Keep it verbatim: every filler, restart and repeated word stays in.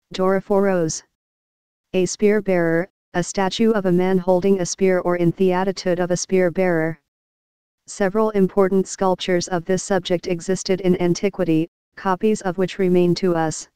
Doryphoros. A spear bearer, a statue of a man holding a spear, or in the attitude of a spear bearer. Several important sculptures of this subject existed in antiquity, copies of which remain to us.